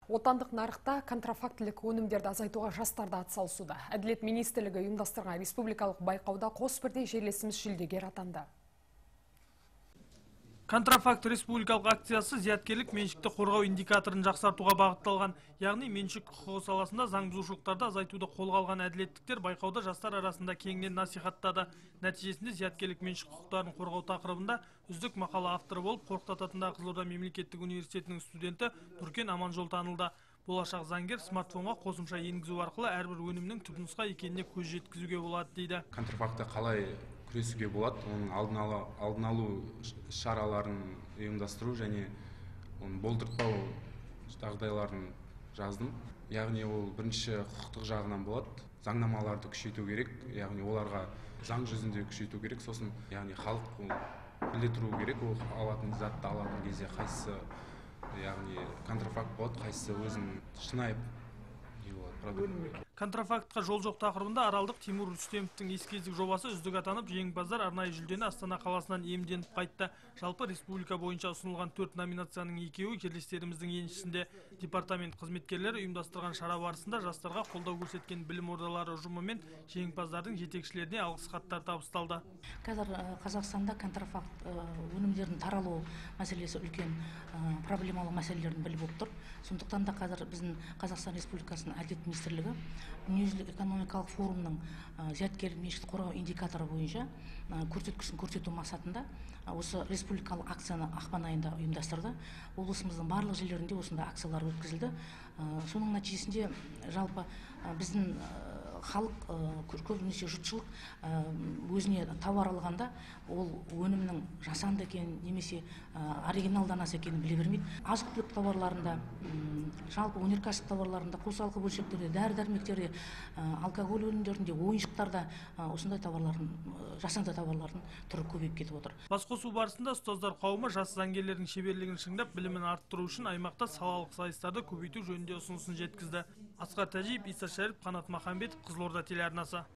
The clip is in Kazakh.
Отандық нарықта контрафактілік өнімдерді азайтуға жастар да атсалысуда. Әділет министрлігі ұйымдастырған республикалық байқауда қос бірдей жерлесіміз жүлдегер атанды. Контрафакт республикалық акциясы зияткерлік меншікті қорғау индикаторын жақсартуға бағытталған. Яғни меншік құқығы саласында заң бұзушылықтарды азайтуды қолға алған әділеттіктер байқауда жастар арасында кеңінен насихаттады. Нәтижесінде зияткерлік меншік құқықтарын қорғау тақырыбында үздік мақала авторы болып Қорқыт атындағы Қызылорда мемлекеттік университетінің студенті Нұркен Аманжол танылды. Болашақ заңгер смартфонға қосымша енгізу арқылы әрбір өнімнің түпнұсқа екеніне көз жеткізуге болады дейді. Контрафактты қалай күресуге болады, оның алдын алу шараларын ұйымдастыру және оны болдыртпау жағдайларын жаздым. Яғни ол бірінші құқықтық жағынан болады. Заңнамаларды күшейту керек, яғни оларға заң жүзінде күшейту керек. Сосын яғни халық біле тұру керек, ол алатын затты алатын кезде қайсысы яғни контрафакт болады, қайсысы өзінің шынайы продукт. Контрафактқа жол жоқ тақырыбында аралдық Тимур Рүстемовтің ескіздік жобасы үздік атанып, жеңімпаздар арнайы жүлдені Астана қаласынан иемденіп қайтты. Жалпы республика бойынша ұсынылған 4 номинацияның екеуі жерлестеріміздің еншісінде. Департамент қызметкерлері ұйымдастырған шара барысында жастарға қолдау көрсеткен білім ордалары ұжымы мен жеңімпаздардың жетекшілеріне алғыс хаттар табысталды. Қазір Қазақстанда контрафакт өнімдердің таралу мәселесі үлкен проблемалы мәселелердің бірі болып тұр. Сондықтан да қазір біздің Қазақстан Республикасының Әділет министрлігі дүниежүзілік экономикалық форумның зияткерлік меншікті қорғау индикаторы бойынша көрсеткішін көрсету мақсатында осы республикалық акцияны ақпан айында ұйымдастырды. Облысымыздың барлық жерлерінде осындай акциялар өткізілді. Соның нәтижесінде жалпы біздің халық, көбінесе жұртшылық өзіне тауар алғанда ол өнімнің жасанды екенін немесе оригинал данасы екенін біле бермейді. Азық-түлік тауарларында, жалпы өнеркәсіп тауарларында, қосалқы бөлшектерде, дәрі-дәрмектерде, алкоголь өнімдерінде, ойыншықтарда осындай тауарлардың, жасанды тауарлардың түрі көбейіп кетіп отыр. Басқосу барысында ұстаздар қауымы жас заңгерлердің шеберлігін шыңдап, білімін арттыру үшін аймақта салалық сайыстарды көбейту жөнінде ұсынысын жеткізді. Асқар Тәжиев, Иса Шәріп, Қанат Махамбетов, Қызылорда телеарнасы.